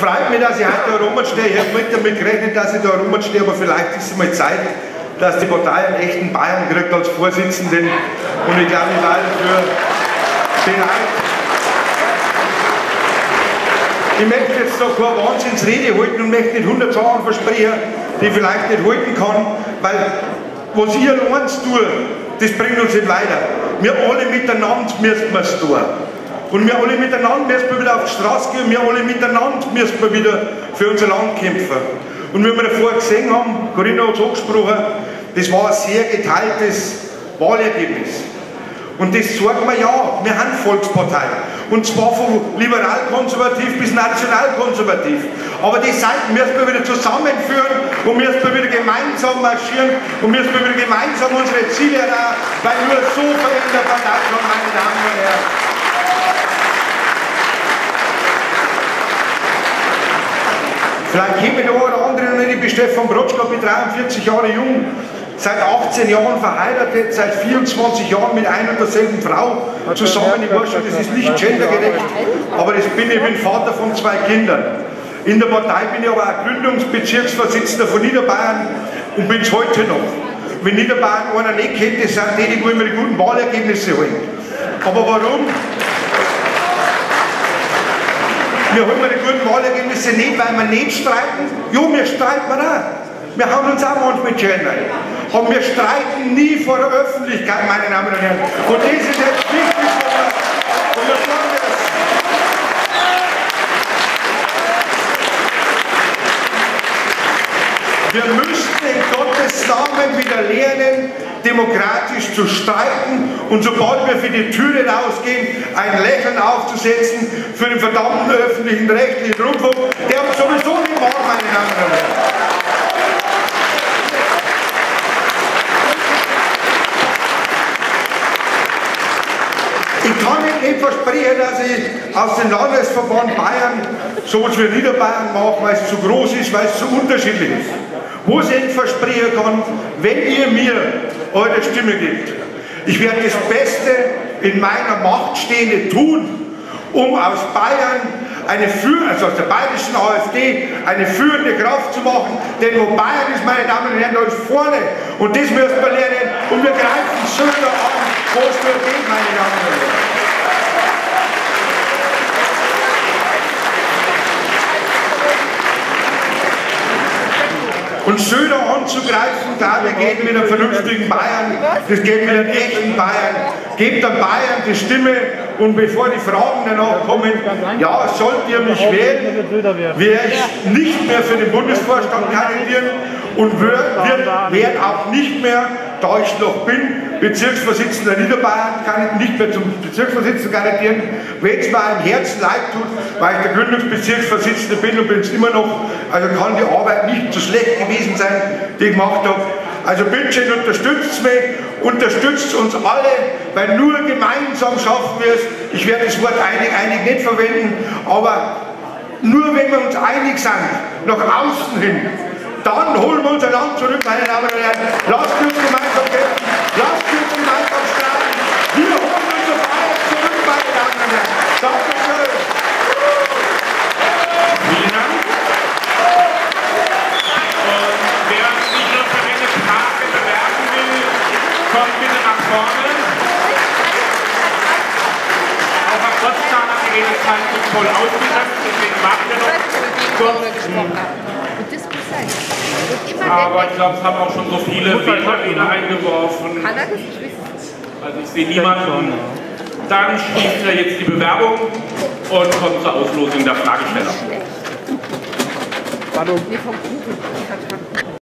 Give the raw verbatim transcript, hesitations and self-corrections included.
freut mich, dass ich heute da rumstehe. Ich habe nicht damit gerechnet, dass ich da rumstehe, aber vielleicht ist es mal Zeit, dass die Partei einen echten Bayern kriegt als Vorsitzenden. Und ich glaube, ich war dafür bereit. Ich möchte jetzt da keine Wahnsinnsrede halten und möchte nicht hundert Sachen versprechen, die ich vielleicht nicht halten kann, weil was ihr eins tut, das bringt uns nicht weiter. Wir alle miteinander müssen wir es tun. Und wir alle miteinander müssen wir wieder auf die Straße gehen, wir alle miteinander müssen wir wieder für unser Land kämpfen. Und wie wir davor gesehen haben, Corinna hat es angesprochen, das war ein sehr geteiltes Wahlergebnis. Und das sagt man ja, wir haben Volkspartei. Und zwar von liberal-konservativ bis national-konservativ. Aber die Seiten müssen wir wieder zusammenführen und müssen wir wieder gemeinsam marschieren und müssen wir wieder gemeinsam unsere Ziele erreichen, weil nur so verändert man das schon, meine Damen und Herren. Vielleicht käme der eine oder andere, wenn ich bin Stefan Brotschka, bin dreiundvierzig Jahre jung, seit achtzehn Jahren verheiratet, seit vierundzwanzig Jahren mit einer und derselben Frau zusammen. Ich weiß schon, das ist nicht gendergerecht, aber das bin ich, bin Vater von zwei Kindern. In der Partei bin ich aber auch Gründungsbezirksvorsitzender von Niederbayern und bin es heute noch. Wenn Niederbayern einer nicht kennt, das sind die, die immer die guten Wahlergebnisse holen. Aber warum? Wir holen die guten Wahlergebnisse nicht, weil wir nicht streiten. Jo, wir streiten auch. Wir haben uns auch manchmal schön rein. Aber wir streiten nie vor der Öffentlichkeit, meine Damen und Herren. Und das ist jetzt wichtig. Und wir sagen das. Wir müssen in Gottes Namen wieder lernen, demokratisch zu streiten und sobald wir für die Türe rausgehen, ein Lächeln aufzusetzen für den verdammten öffentlichen rechtlichen Rundfunk, der uns sowieso nicht mag, meine Damen und Herren. Ich kann Ihnen nicht versprechen, dass ich aus dem Landesverband Bayern so etwas wie Niederbayern mache, weil es zu groß ist, weil es zu unterschiedlich ist. Wo ich Ihnen versprechen kann, wenn ihr mir eure Stimme gibt, ich werde das Beste in meiner Macht Stehende tun, um aus Bayern eine führende, also aus der bayerischen AfD eine führende Kraft zu machen, denn wo Bayern ist, meine Damen und Herren, da ist vorne und das müssen wir lernen und wir greifen Söder an, wo es nur geht, meine Damen und Herren. Und Söder anzugreifen, da wir gehen mit einem vernünftigen Bayern, das geht mit einem echten Bayern. Gebt an Bayern die Stimme und bevor die Fragen danach kommen, ja, sollt ihr mich wählen, werde ich nicht mehr für den Bundesvorstand kandidieren und werde auch nicht mehr, da ich noch bin, Bezirksvorsitzender Niederbayern, kann ich nicht mehr zum Bezirksvorsitzenden kandidieren, wenn es mir im Herzen leid tut, weil ich der Gründungsbezirksvorsitzende bin und bin es immer noch, also kann die Arbeit nicht so schlecht gewesen sein, die ich gemacht habe. Also bitte schön, unterstützt mich, unterstützt uns alle, weil nur gemeinsam schaffen wir es. Ich werde das Wort einig, einig nicht verwenden, aber nur wenn wir uns einig sind, nach außen hin, dann holen wir unser Land zurück, meine Damen und Herren. Lasst uns gemeinsam kämpfen, lasst uns gemeinsam streiten. Wir holen unser Bayern zurück, meine Damen und Herren. Dankeschön. Vielen Dank. Und wer sich noch für eine Frage bewerben will, kommt bitte nach vorne. Auch Herr Kotzahn hat die Redezeit nicht voll ausgeschöpft, deswegen warten wir noch kurz. Aber ich glaube, es haben auch schon so viele Wähler eingeworfen. Also ich sehe niemanden. Dann schließt er jetzt die Bewerbung und kommt zur Auslosung der Fragesteller.